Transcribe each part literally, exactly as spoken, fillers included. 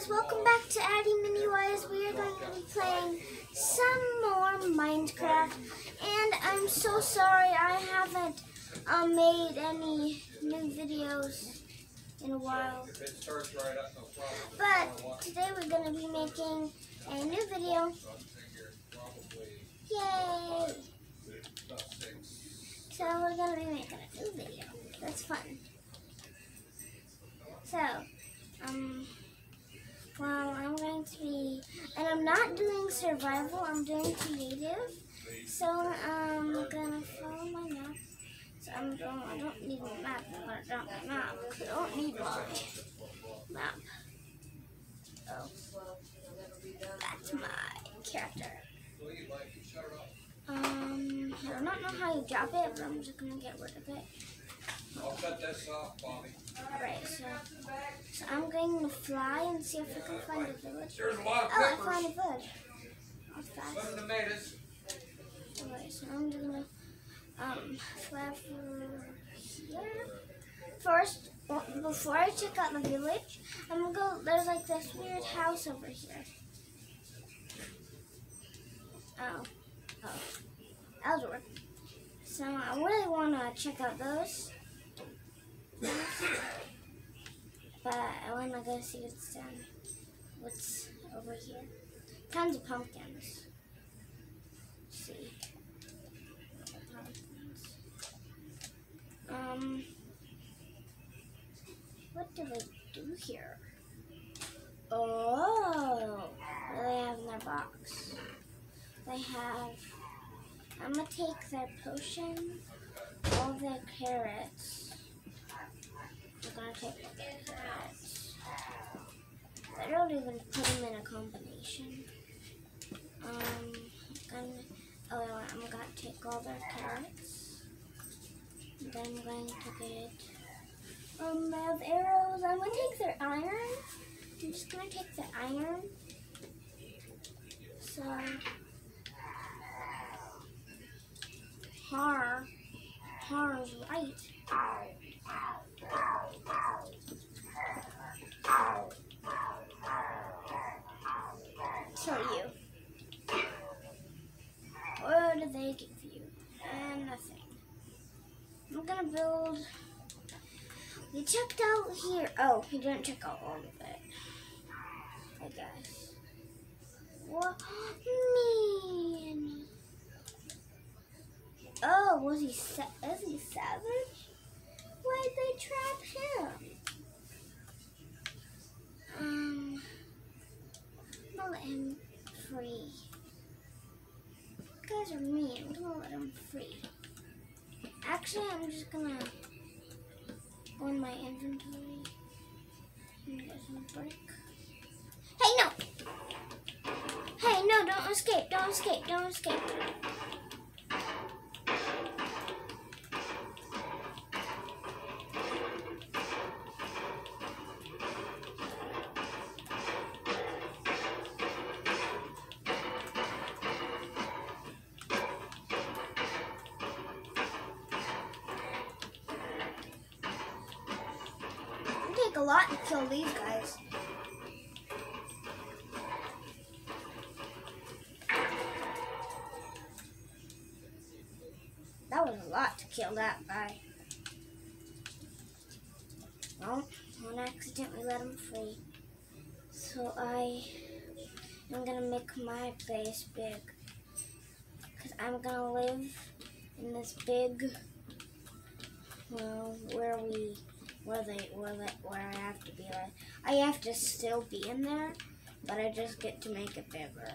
guys, welcome back to Addy Miniwise. We are going to be playing some more Minecraft, and I'm so sorry I haven't um, made any new videos in a while. But today we're going to be making a new video. Yay! So we're going to be making a new video. That's fun. So, um... well, I'm going to be, and I'm not doing survival, I'm doing creative. So I'm gonna follow my map. So I'm doing, I don't need my map, I'm gonna drop my map, because I don't need my map. Oh, that's my character. Um, I do not know how you drop it, but I'm just gonna get rid of it. I'll cut this off, Bobby. Alright, so, so I'm going to fly and see if I can find a village. There's a lot of Oh, I peppers. found a village. That's fast. Some tomatoes. Alright, so I'm just gonna um, fly over here. First, well, before I check out the village, I'm gonna go, there's like this weird house over here. Oh, oh, that was weird. So I really wanna check out those. But I want to go see what's down, what's over here. Tons of pumpkins. Let's see. Pumpkins. Um, what do they do here? Oh, what do they have in their box? They have, I'm going to take their potion, all their carrots. I'm gonna take the carrots. I don't even put them in a combination. Um, I'm gonna, oh, I'm gonna take all their carrots. And then I'm going to get, um, they have arrows. I'm gonna take their iron. I'm just gonna take the iron. So, har, har is right. So you. What do they give you? And nothing. I'm gonna build. We checked out here. Oh, we didn't check out all of it. I guess. What? Mean. Oh, was he? Sa is he savage? Why'd they trap him? Um, I'm gonna let him free. You guys are mean. I'm gonna let him free. Actually, I'm just gonna go in my inventory and get some brick. Hey, no! Hey, no! Don't escape! Don't escape! Don't escape! A lot to kill these guys. That was a lot to kill that guy. Well, I accidentally let him free. So I am gonna make my base big. Cause I'm gonna live in this big, well, where we Where they, where they, where I have to be like, I have to still be in there, but I just get to make it bigger.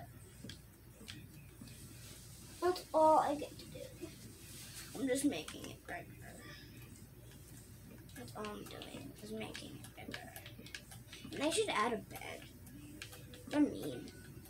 That's all I get to do. I'm just making it bigger. That's all I'm doing, is making it bigger. And I should add a bed. They're mean.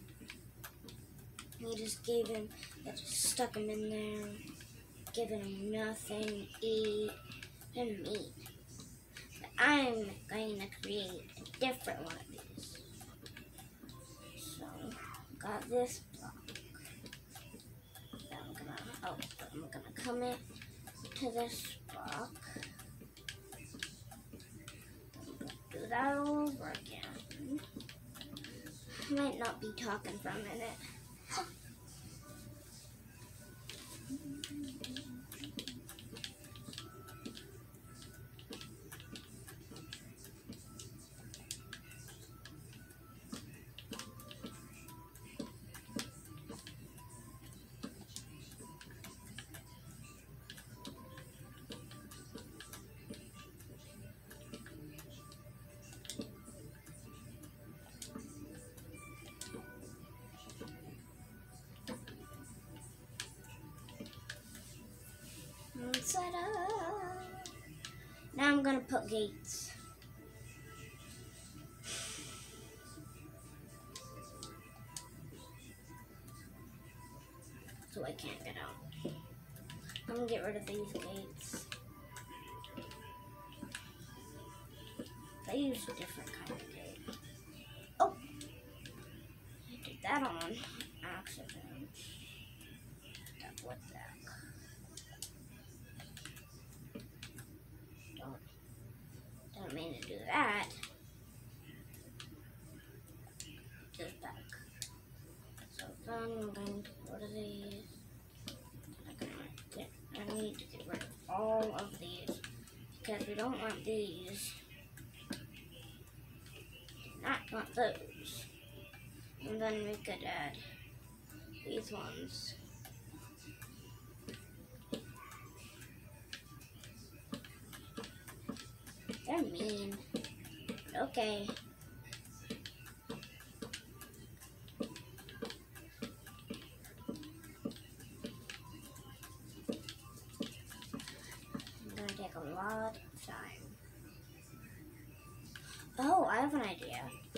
We just gave him, just stuck him in there, giving him nothing to eat. They're mean. I'm going to create a different one of these. So, got this block. Then I'm gonna, oh, I'm gonna come in to this block. Do that all over again. I might not be talking for a minute. Set up. Now I'm gonna put gates. So I can't get out. I'm gonna get rid of these gates. I use a different kind of gate. Oh! I did that on accident. What the heck? Don't, don't mean to do that. Just back. So then I'm going to go to these. I'm gonna get, I need to get rid of all of these because we don't want these. Not want those. And then we could add these ones. They're mean. Okay. I'm gonna take a lot of time. Oh, I have an idea.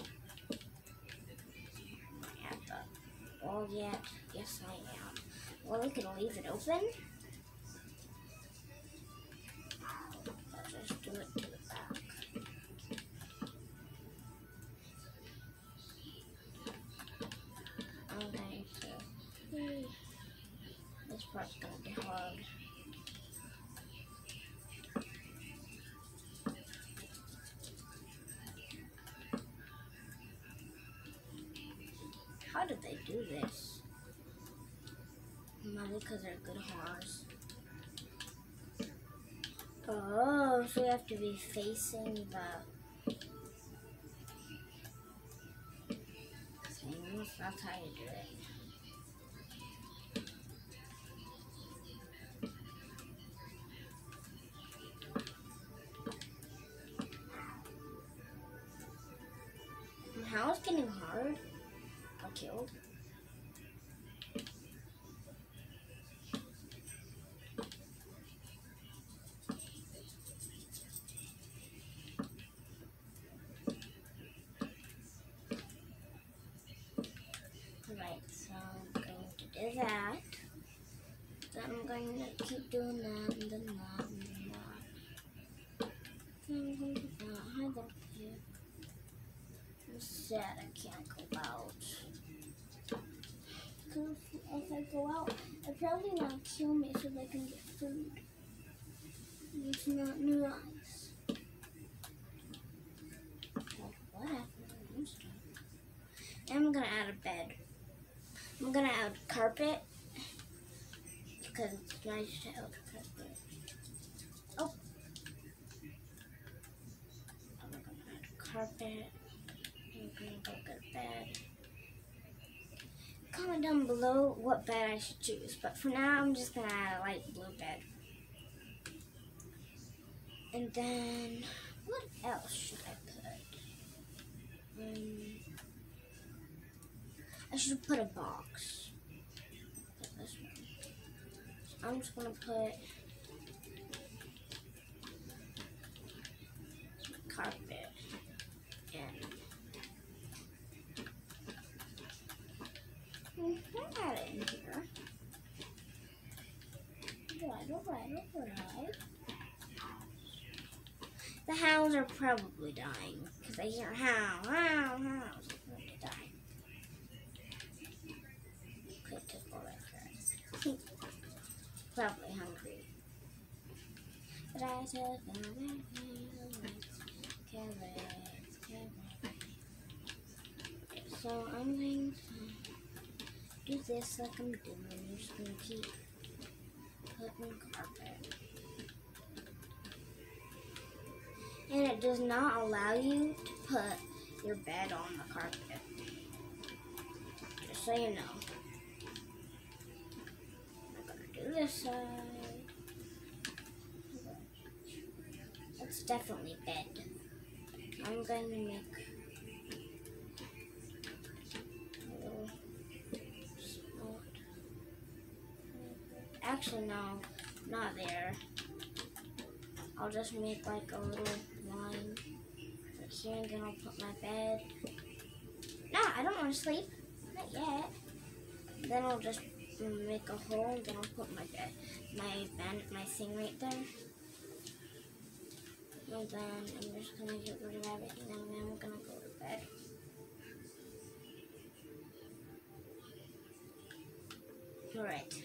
I have the wall yet. Yes, I am. Well, we can leave it open. I'll just do it to the back. I'm going to. This part's gonna be hard. How did they do this? Maybe because they're good horrors. Oh, so we have to be facing the things. That's how you do it. And how it's getting hard? Got killed. Right, so I'm going to do that. Then I'm going to keep doing that and then that and then that. Then I'm going to do that. Hide up here. I'm sad I can't go out. Because if I go out, they're probably gonna kill me so they can get food. It's not nice. Well, whatever. I'm stuck. And I'm gonna add a bed. I'm gonna add carpet because it's nice to have carpet. Oh, I'm gonna add carpet. I'm gonna go get a bed. Comment down below what bed I should choose, but for now I'm just gonna add a light blue bed. And then what else should I put? Um, I should put a box. Put this one. So I'm just gonna put some carpet and put that in here. Alright, alright, alright. The hounds are probably dying because they hear how, how, how. So they're dying. Could take all that carrots. Probably hungry. But I took all that carrots, carrots, carrots. Yes. So I'm going to do this like I'm doing. I'm just going to keep putting carpet. And it does not allow you to put your bed on the carpet. Just so you know. I'm going to do this side. It's definitely bed. I'm going to make a little spot. Actually, no, not there. I'll just make like a little line right here, and then I'll put my bed. No, I don't want to sleep. Not yet. Then I'll just make a hole, and then I'll put my bed, my bed, my thing right there. And then I'm just gonna get rid of everything, and then I'm gonna go to bed. Alright.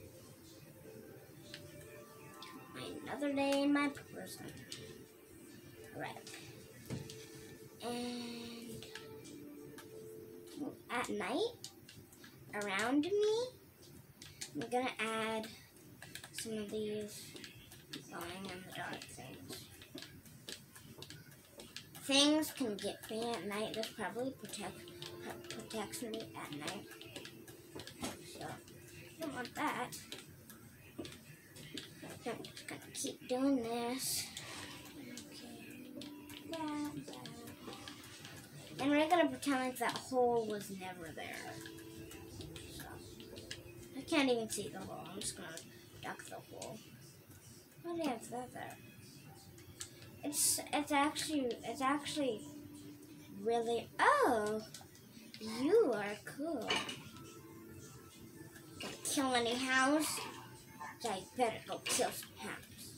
Another day in my prison. Alright. And at night, around me, I'm gonna add some of these glowing in the dark things. Things can get me at night. This probably protect, protects me at night. So, I don't want that. So I'm just going to keep doing this. Okay. That, that. And we're going to pretend like that hole was never there. So, I can't even see the hole. I'm just going to duck the hole. Why do you have that there? It's it's actually it's actually really oh you are cool. Gonna kill any house? So I better go kill some house.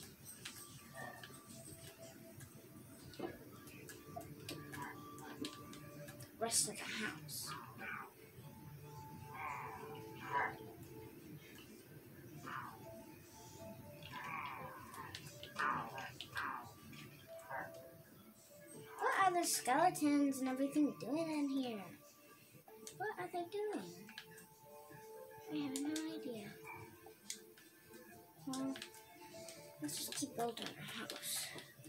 Rest of the house. What are the skeletons and everything doing in here? What are they doing? I have no idea. Well, let's just keep building our house.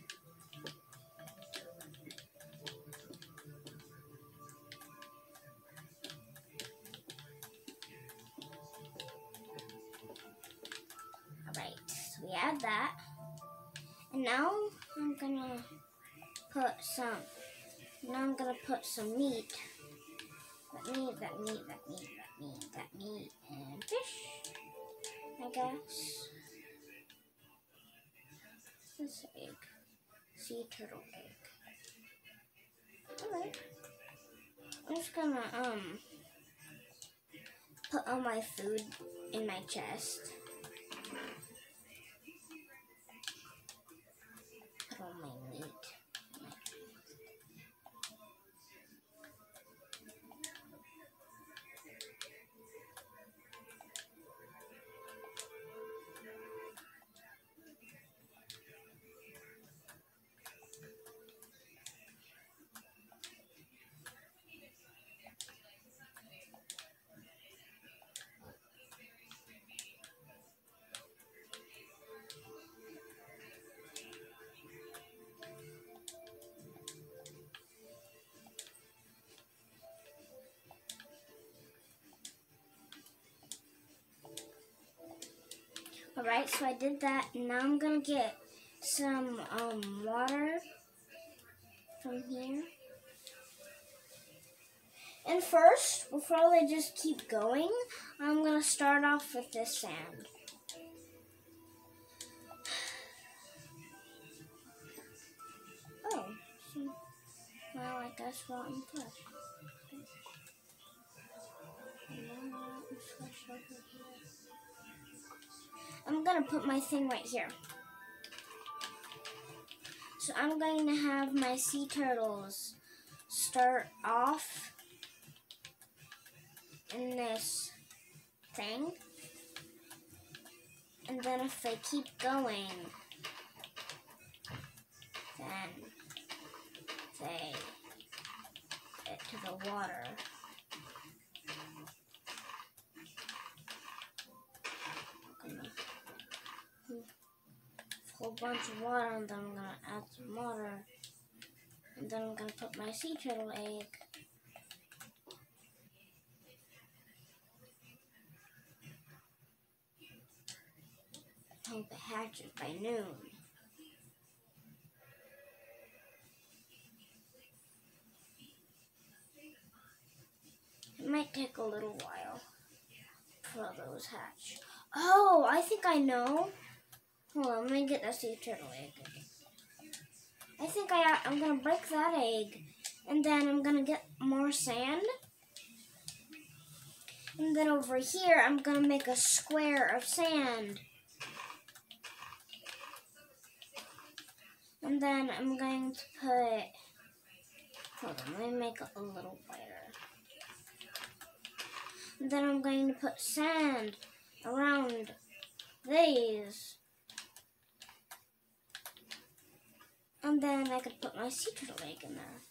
Alright, so we add that. And now I'm gonna put some, now I'm gonna put some meat. That meat, that meat, that meat, that meat, that meat, and fish, I guess. This egg, sea turtle egg. Alright. I'm just gonna, um, put all my food in my chest. Put all my meat. Alright, so I did that, and now I'm gonna get some um, water from here. And first, before I just keep going, I'm gonna start off with this sand. Oh, so, well, I guess rotten flesh. And rotten flesh over here. I'm gonna put my thing right here. So I'm going to have my sea turtles start off in this thing. And then if they keep going, then they get to the water. whole bunch of water, and then I'm gonna add some water, and then I'm gonna put my sea turtle egg. Hope it hatches by noon. It might take a little while for those hatch. Oh, I think I know. Hold on, let me get that sea turtle egg. I think I, I'm gonna break that egg, and then I'm gonna get more sand. And then over here, I'm gonna make a square of sand. And then I'm going to put, hold on, let me make it a little brighter. And then I'm going to put sand around these. And then I could put my sea turtle egg in there.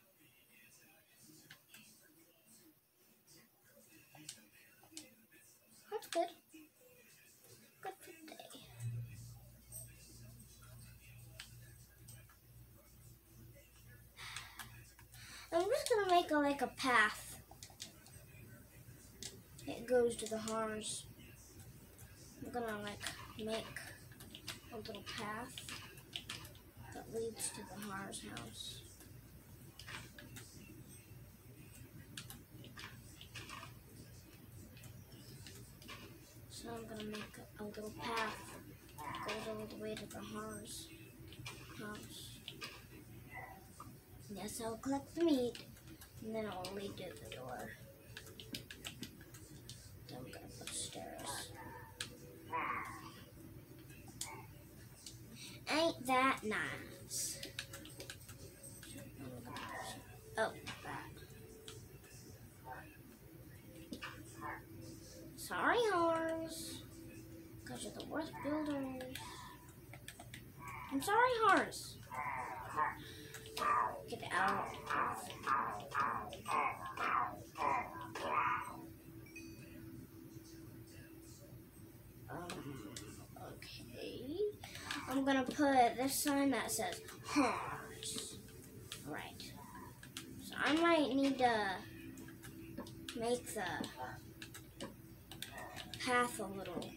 That's good. Good for today. I'm just gonna make a, like a path. It goes to the Hars. I'm gonna like make a little path that leads to the Hars house. So I'm gonna make a, a little path that goes all the way to the Hars house. Yes, I'll collect the meat, and then I'll lead to the door. Then I'm gonna put stairs. Ain't that nice? Oh, that. Sorry, Hars. Because you're the worst builders. I'm sorry, Hars. Get out. Um, okay. I'm gonna put this sign that says Hars. Right. So I might need to make the path a little.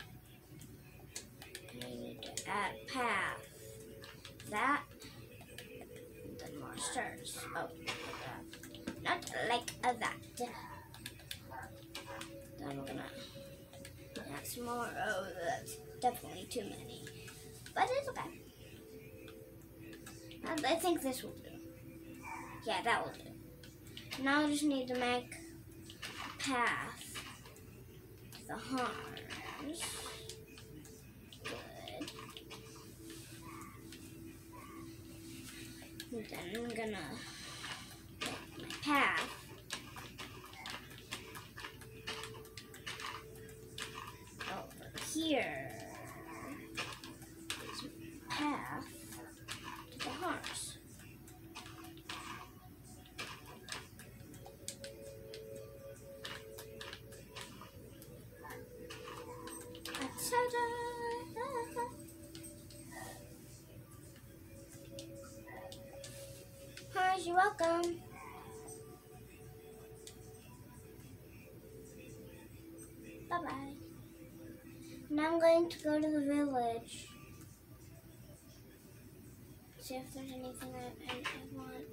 I need to add path. That. More stairs. Oh, like not like that. Then I'm gonna add some more. Oh, that's definitely too many, but it's okay. And I think this will do. Yeah, that will do. Now I just need to make a path to the Hars. And then I'm gonna make my path over here. It's a path to the Hars. Ta-da! Hars, you're welcome. Bye-bye. Now I'm going to go to the village. See if there's anything I, I, I want.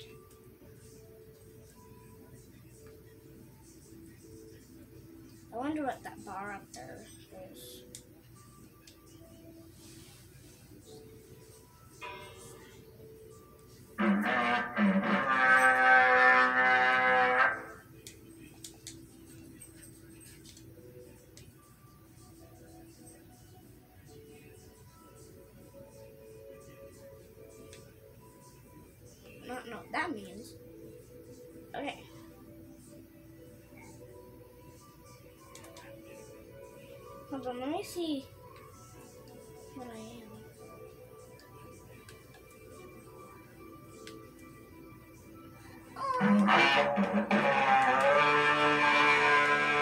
I wonder what that bar up there is. Not know what that means. Okay. Hold on, let me see what I am.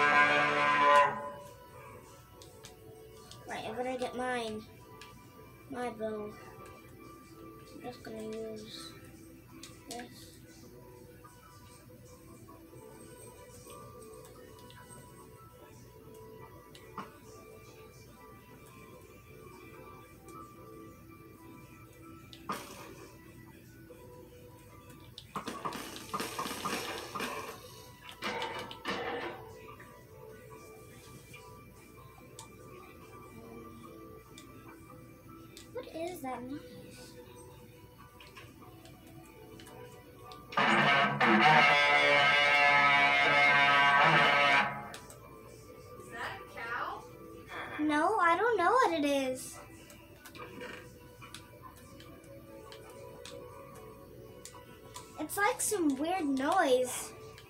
Right, I better get mine. my bow. I'm just gonna use this. What is that noise? Is that a cow? No, I don't know what it is. It's like some weird noise.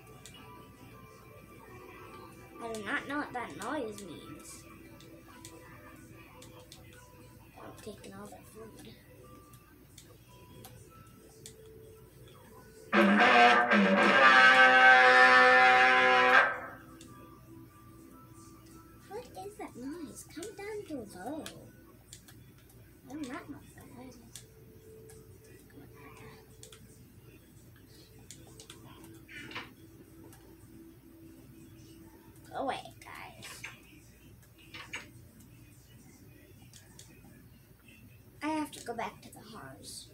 I do not know what that noise means. I'm taking all their food. What is that noise? Come down below. I do not know what that noise is. Go away, guys. I have to go back to the house.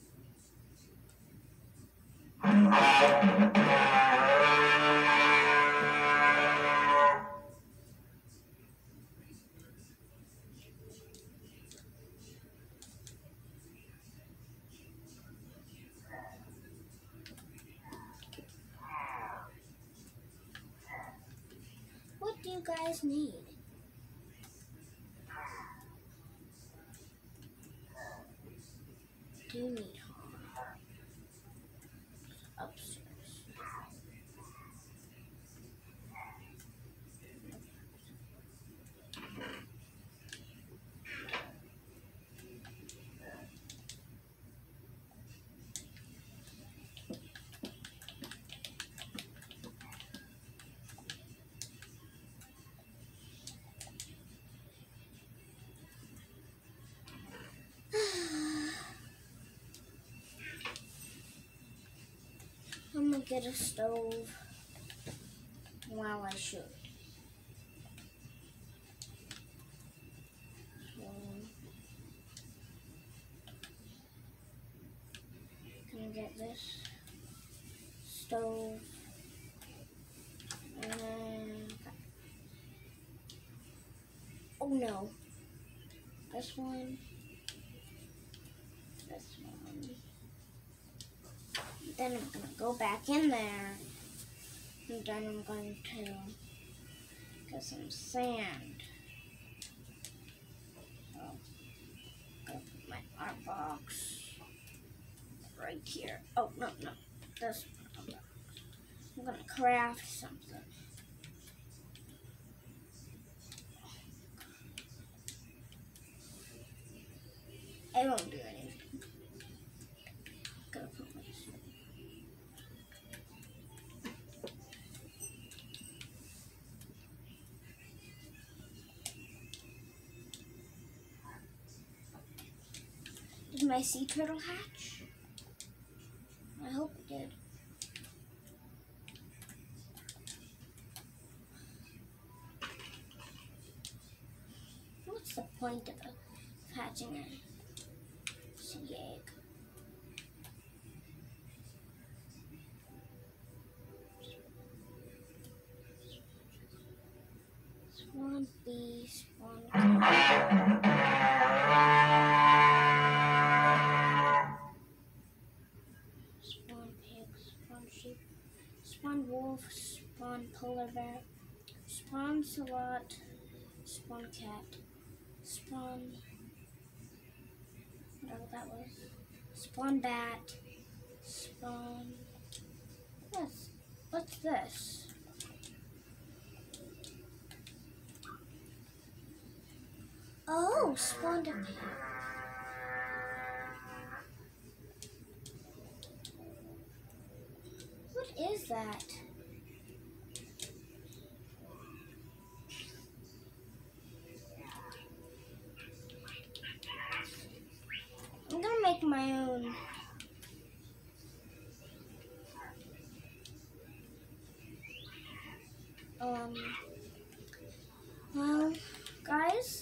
What do you guys need? Do you need home? Upstairs. I'm gonna get a stove while I shoot. So, gonna get this stove and then, oh no, this one, this one. Then I'm gonna go back in there, and then I'm going to get some sand. So, I'm gonna put my art box right here. Oh, no, no, this one. I'm gonna craft something. I won't do anything. I'm gonna put my Did my sea turtle hatch? I hope it did. What's the point of hatching a sea egg? Spawn bee, spawn spawn pig, spawn sheep, spawn wolf, spawn polar bear, spawn salot, spawn cat, spawn whatever that was, spawn bat, spawn, what's, what's this? Oh, spawned a pig. What is that? Um, well, guys.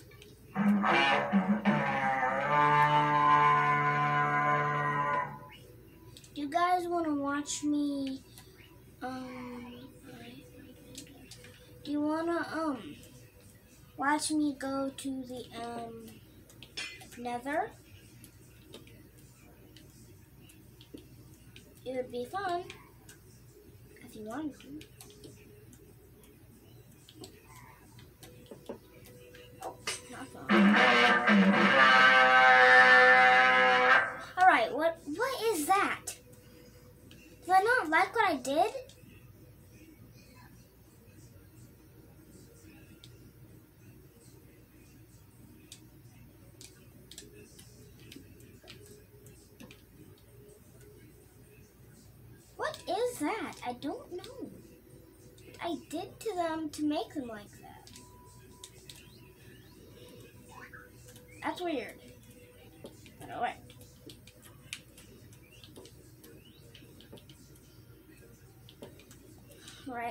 Do you guys want to watch me, um, do you want to, um, watch me go to the, um, Nether? It would be fun if you wanted to. Oh, not fun. Alright, what what is that? Did I not like what I did? What is that? I don't know. I did to them to make them like that. That's weird. But alright. Right.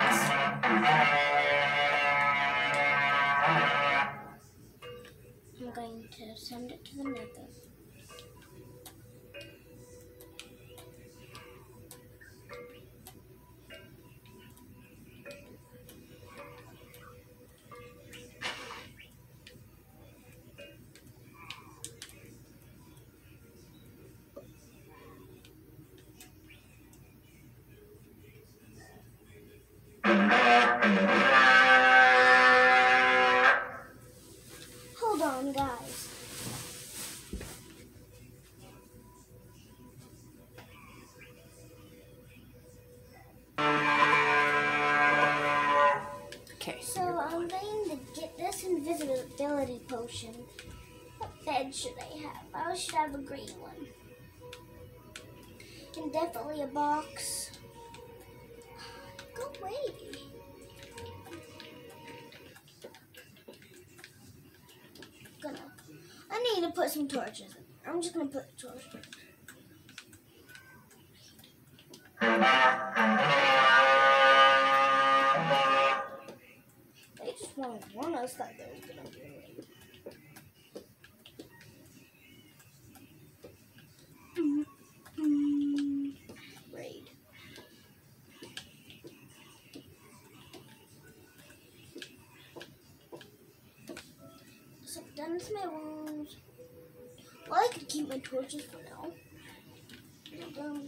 I'm going to send it to the Nether. Hold on, guys. Okay. So I'm going to get this invisibility potion. What bed should I have? I should have a green one. And definitely a box. Go away. Gonna. I need to put some torches in there. I'm just gonna put the torches. They just want to warn us that there's gonna be a raid. Mm-hmm. Raid. So done with my wounds. Well, I could keep my torches for now. Oh,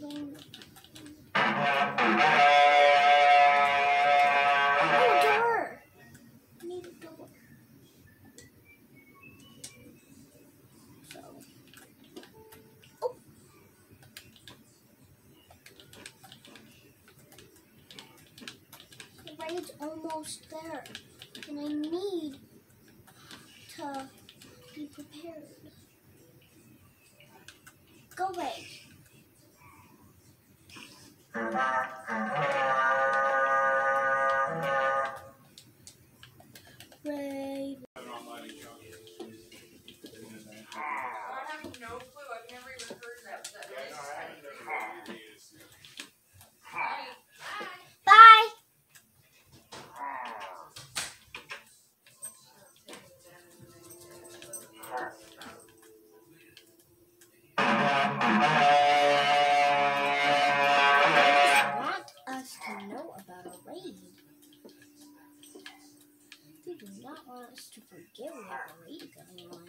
door! I need a door. So. Oh! The raid's almost there. And I need to be prepared. Go away. Raid. I have no clue. I've never even heard that. That really Bye. Bye. Want us to know about a raid. They do not want us to forget we have a raid going on.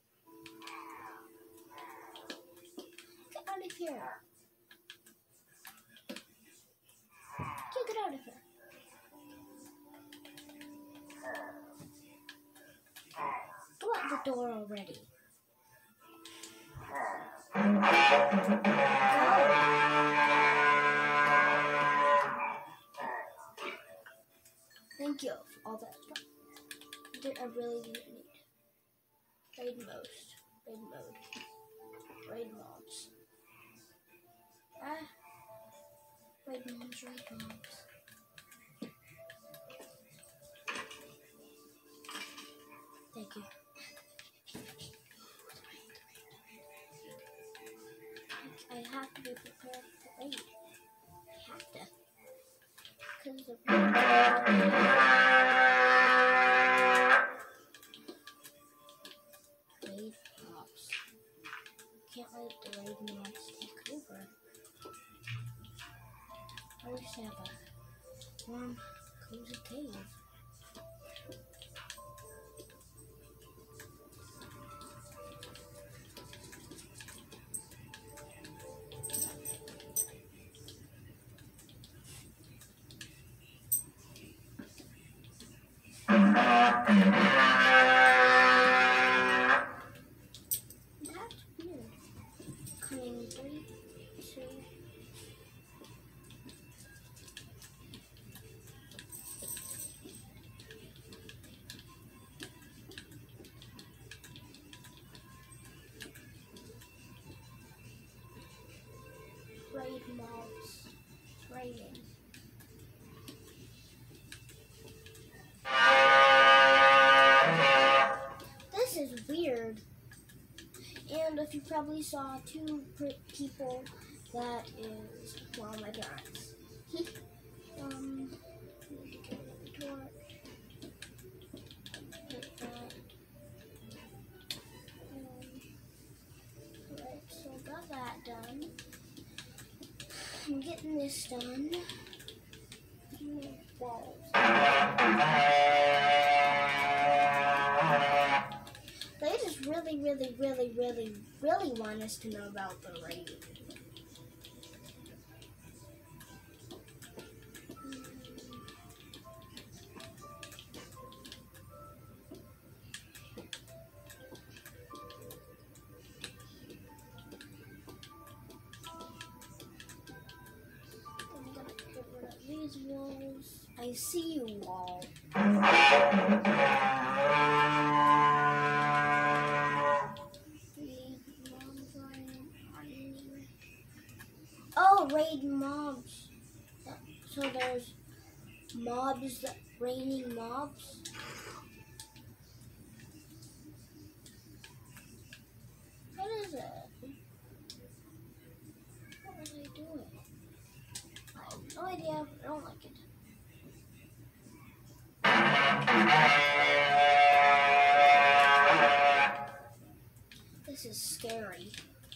Get out of here. Get, get out of here. Go out the door already. Thank you for all that stuff. I, did, I really didn't need. Raid mode. Raid mode. Raid mods. Ah. Raid mods, raid mods. Thank you. I have to be prepared for raid. I have to. Because the raid mobs. Can't let the raid mobs take over. I just have a warm, cozy cave. That's weird. Coming three, two. Raid mobs. Raiding. This is weird. And if you probably saw two people, that is, well, my parents. um, need to get rid of the torch. Like that. Um, right, so got that done. I'm getting this done. Walls. They just really, really, really, really, really want us to know about the raid. I'm gonna get rid of these walls. I see you, wall. Oh, raid mobs. So there's mobs, that raining mobs. What is it? What are they doing? I have no idea. I don't like it. This is scary.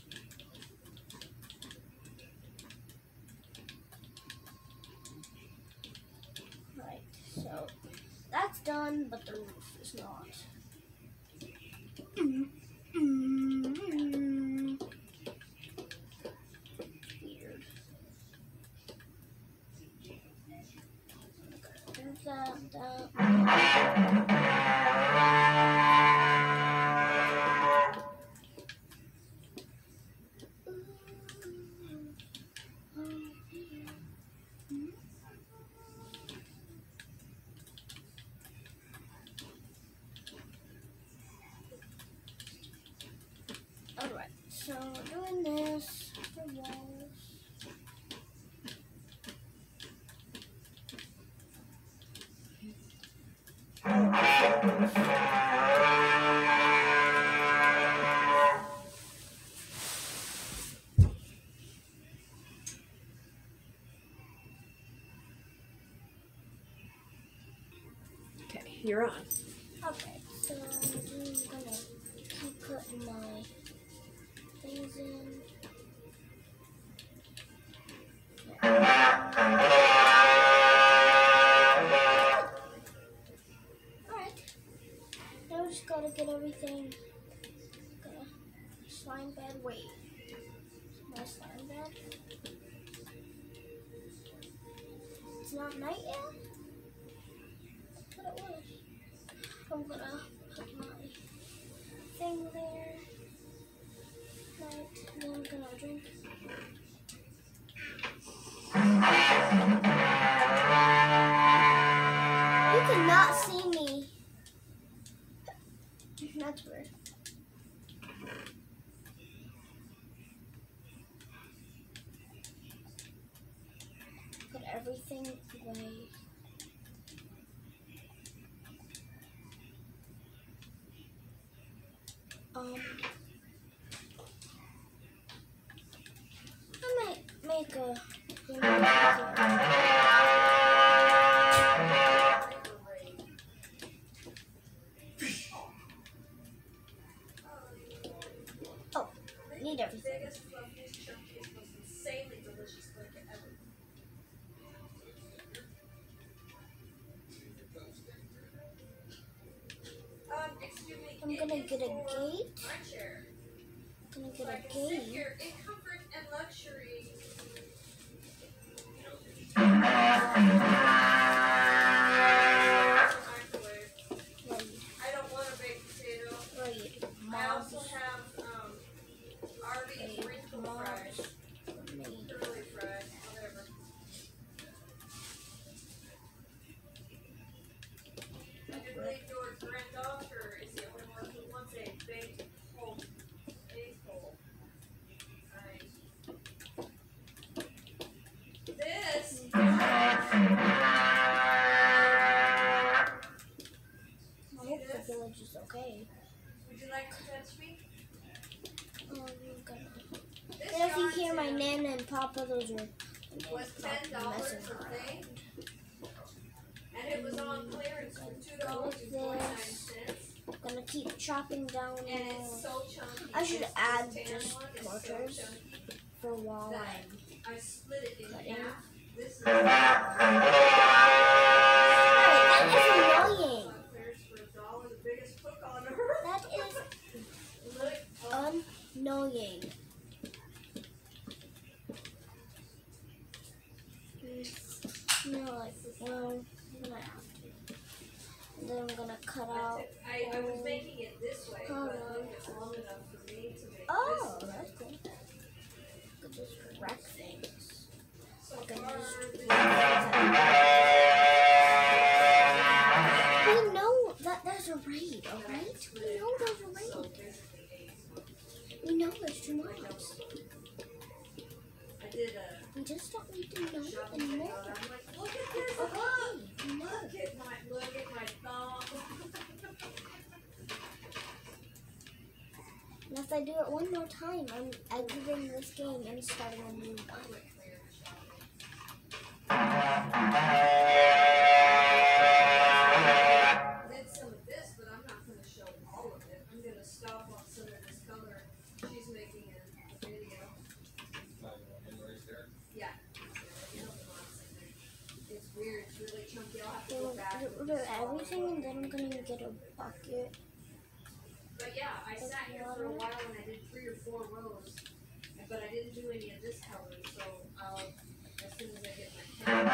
Right, so that's done, but the roof is not. Weird. There's that, that. Alright, so we're doing this for walls. Okay, you're on. Okay, so I'm gonna keep putting my things in. Alright. Now we just gotta get everything. Gonna slime bed. Wait. My slime bed? It's not night yet? But it was. I'm gonna put my thing there. Right, and then I'm gonna drink. You cannot see me. That's weird. Put everything away. Um, I might make a. eat everything. Biggest, fluffiest, chunkiest, most insanely delicious blanket ever. Um, excuse me. I'm it gonna is get a for gate. My chair. I'm gonna So get I a can sit gate. here in comfort and luxury. Microwave. Right, I don't want a baked potato. right. I also Mobs. have um, Arby's Right, wrinkle mobs. fries, Made. curly fries, whatever. I do believe your granddaughter is the only one who wants a baked whole, baked whole. Right. This. I hope the village is okay. Would you like to touch me? Um, I'm gonna. This If you hear my Johnson Nana and Papa, those are was ten dollars a thing, and it was on clearance for two dollars and forty-nine cents. I'm gonna keep chopping down And it's more so chunky. I should This- add this tan just one is so tortures. chunky for while that I'm I split it in cutting. half. This is Hey, that is annoying. on clearance for a dollar, the biggest hook on earth. That is Look, oh, annoying. Mm, No, like, well, I'm gonna have to. And then I'm gonna cut I, out. took- I, I was making it this way, but Oh. look, it's long enough for me to make Oh, this. that's cool. Look at this wreck things. So Okay. far, this We know that there's a raid, alright? We know there's a so raid. basically eight. We know there's two mobs. I did a We just don't need to know shopping video, anymore. and I'm like, look at this Okay, hook! we know. Look at my, look at my thumb. And if I do it one more time, I'm exiting this game and starting a new one. Did some of this, but I'm not gonna show all of it. I'm gonna stop on some of this color. She's making a video. Yeah. It's weird, it's really chunky. I'll have to So go back. get and rid of just follow everything, it. and then I'm gonna get a bucket. But yeah, I sat here for a while and I did three or four rows, but I didn't do any of this color, so I'll, as soon as I get my camera.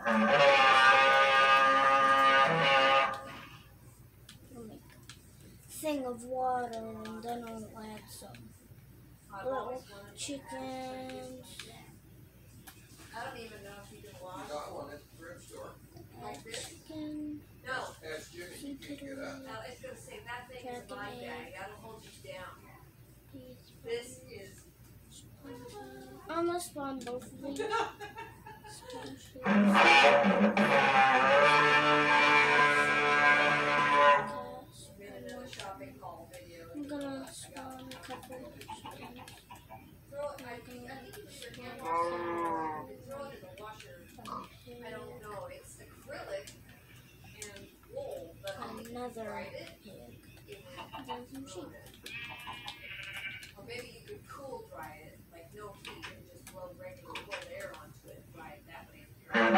I'll make a thing of water, and then I'll add some I've little always wanted to chickens. I don't even know if you can wash Got one at the thrift store. like this. Chicken. No, Ask Jimmy, he can't get up. no, it's gonna say that thing is my bag. That'll hold you down. This is. I'm gonna spawn both of these. Made another shopping haul video. I'm gonna spawn a couple of chickens. Throw it, I think, I think you leave your hand wash it. You can throw it in the washer. I don't know, it's acrylic and wool, but I Another tried it. pig. It And then some would sheep. ruin it. Or maybe you could cool dry it, like no heat, and just blow regular cold air onto it, dry it that way.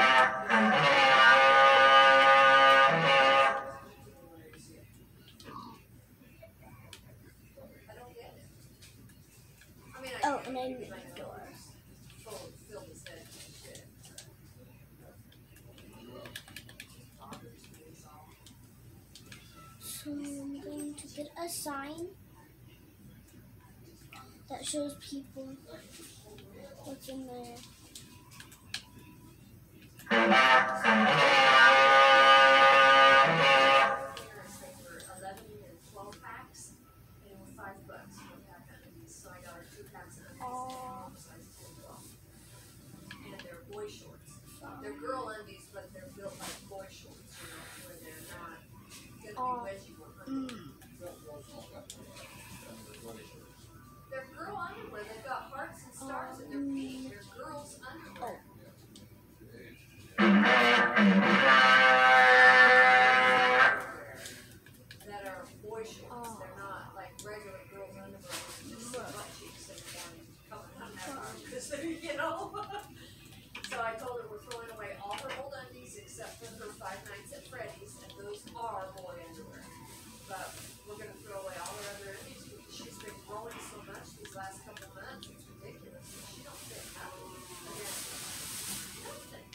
I don't get it. I mean, I Oh, get and I it need because a I know door. it's full, filled with sediment and shit. So I'm going to get a sign that shows people what's in there. For eleven and twelve packs, and it was five bucks for a pack of these, so I got her two packs of these, Oh. size ten, twelve. And they're boy shorts. They're girl undies, but they're built like boy shorts, you know, where they're not gonna Oh. be wedgie one Mm. hundred. They're girl underwear, they've got hearts and stars in their feet, they're girls underwear. That are are boy shorts. Oh. They're not like regular girls' underwear. Just some butt cheeks and one coming out that because they're, you know. So I told her we're throwing away all her old undies except for her five nights at Freddy's, and those are boy underwear. But we're gonna throw away all her other undies because she's been growing so much these last couple of months. It's ridiculous. She don't fit nothing. Nothing.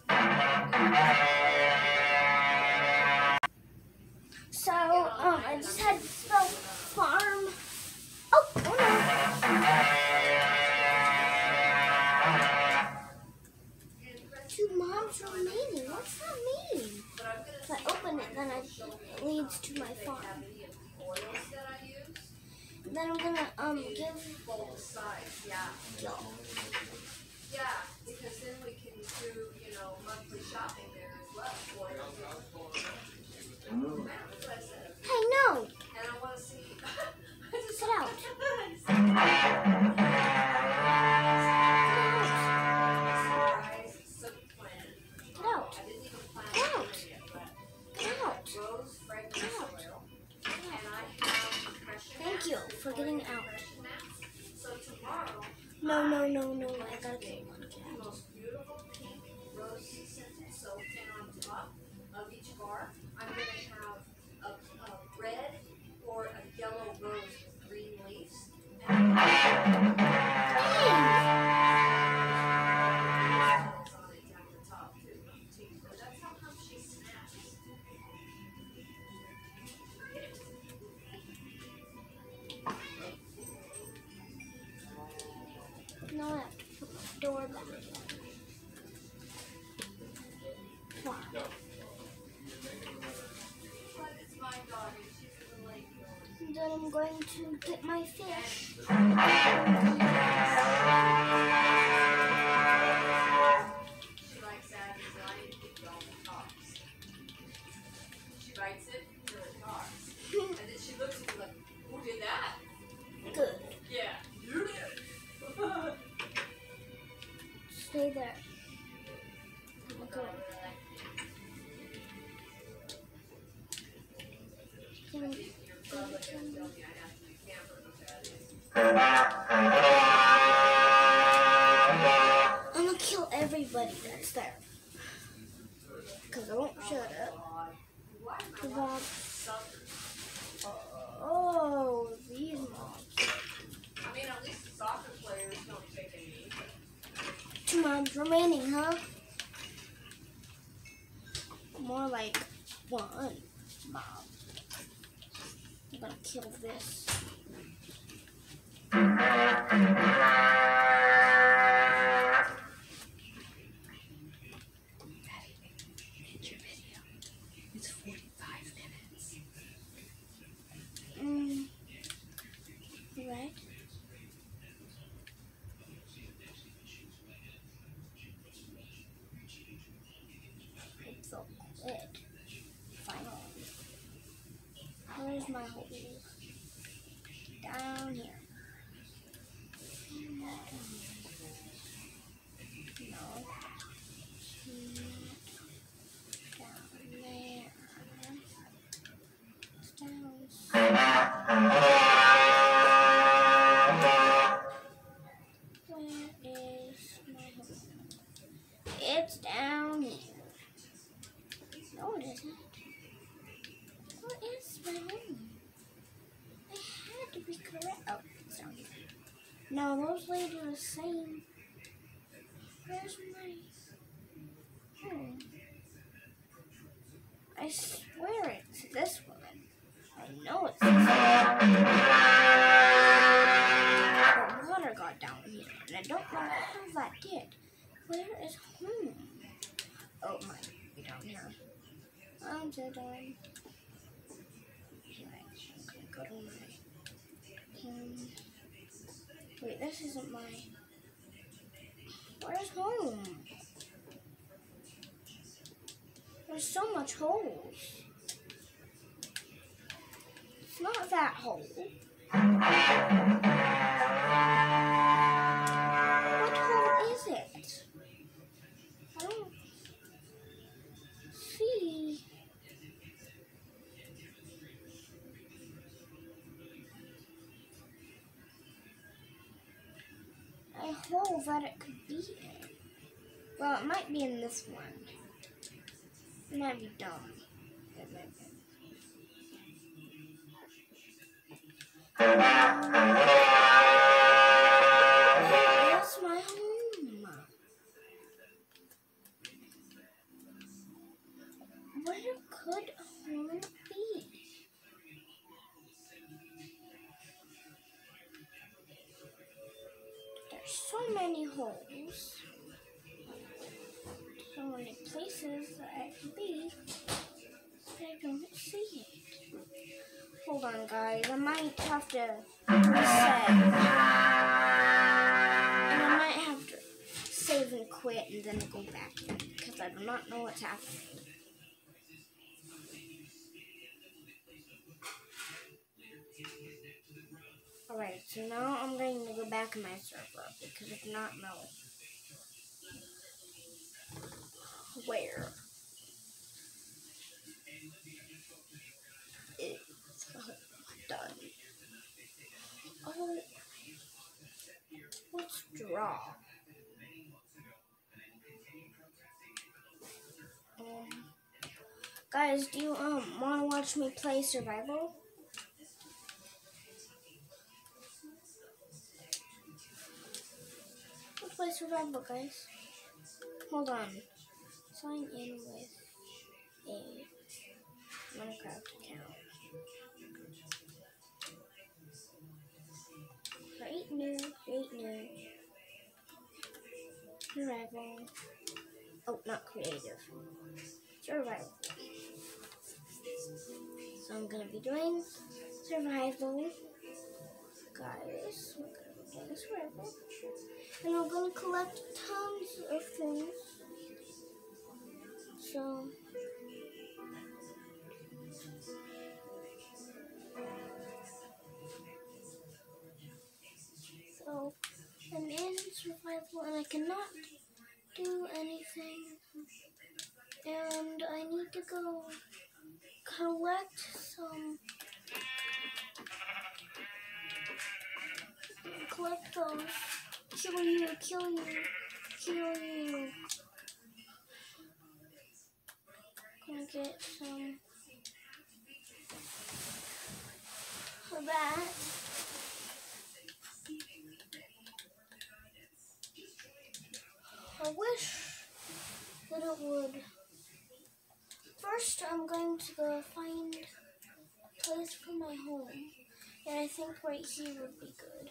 So, um, I just had to spell farm. Oh, oh no. Two moms remaining. What's that mean? If I open it, then it leads to my farm. Then I'm gonna um give Both sides, yeah. y'all. Yeah, because then we can do, you know, monthly shopping there as well. For it. That's what I said. Hey, no! And I want to see. I just Get out. Surprise silk plan. Get out. I didn't even plan Get on out. it yet, but Get out. rose fragrance Out. oil, and I have compression Thank mats, you for getting Victoria out. compression mats. So tomorrow, No, no, no, no. I gotta kill one the cat. most beautiful pink rose scented soap, and on top of each bar, I'm going to have a, a red or a yellow rose with green leaves. And on it down the top too. That's how come she snaps. No, I have to put my door back. Wow. But it's my dog and she's in the lake going. Then I'm going to get my fish. She likes Abby's lion to all the talks. She bites it until it talks. And then she looks at me like, who did that? Good. Yeah, you did. Stay there. Okay. Can I- You're probably gonna tell me I have to be camper with that. I'm gonna kill everybody that's there. Cause I won't shut up. Why am I Cause watching I'll- suckers? Oh, these mobs. I mean, at least the soccer players don't take any. Two mobs remaining, huh? More like one mob. I'm gonna kill this. Hit your video. It's forty-five minutes. Mm. Right? It's so quick. Finally. Where's my hole? Down here. No. Down there. It's down. Where is my home? It's down here. No, it isn't. Where is my home? I had to be correct. Oh, it's down here. No, those ladies are the same. Where's my home? I swear it's this woman. I know it's this woman. The water got down here, and I don't know how that did. Where is home? Oh, it might be down here. I'm so done. Anyway, I'm gonna go to my home. Wait, this isn't my. Where's home? There's so much holes. It's not that hole. What hole is it? I don't see. hole that it could be in. Well, it might be in this one. It might be dumb. It might be. That's my home. Where could home be? There's so many holes. So many places that it could be. But I don't see it. Hold on, guys. I might have to reset. And I might have to save and quit and then go back in because I do not know what's happening. Alright, so now I'm going to go back in my server because I do not know where it's done. Oh, let's draw. Um, guys, do you um want to watch me play survival? Let's play survival, guys. Hold on. Sign in with a Minecraft account. Create new, create new. Survival. Oh, not creative. Survival. So I'm gonna be doing survival. Guys, we're gonna be doing survival. And I'm gonna collect tons of things. So So I'm in survival and I cannot do anything. And I need to go collect some collect those. Kill you, kill you, kill you. Gonna get some of that. I wish that it would. First, I'm going to go find a place for my home. And I think right here would be good.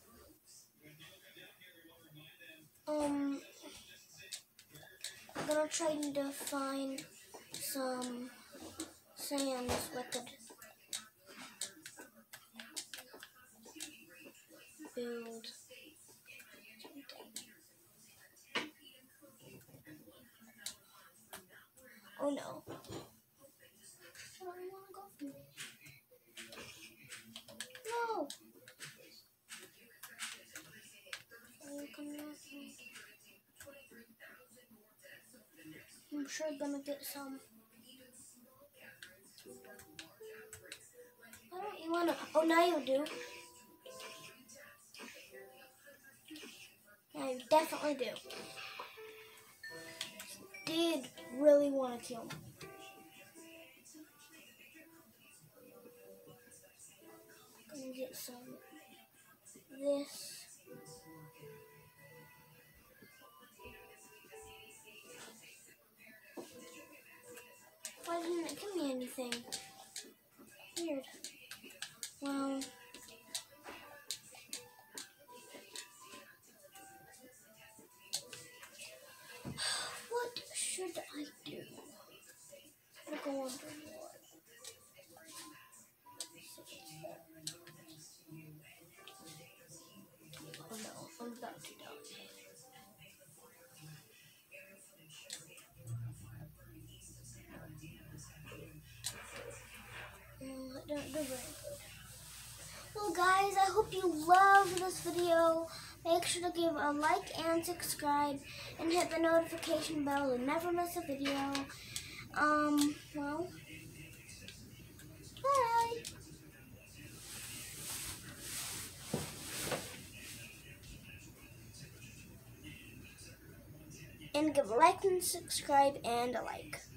Um, I'm gonna try to find some sands that could build something. Oh no. I don't want to go from there. No! Are you coming out here? I'm sure I'm gonna get some. Why don't you wanna? Oh, now you do. Yeah, you definitely do. Did really want to kill me. I'm gonna get some of this. Why didn't it give me anything? Weird. Well, what should I do? I'm gonna go underwater. Oh no, I'm about to die. Mm, I don't do very good. Well guys, I hope you loved this video. Make sure to give a like and subscribe and hit the notification bell to never miss a video. Um, well, bye. and give a like and subscribe and a like.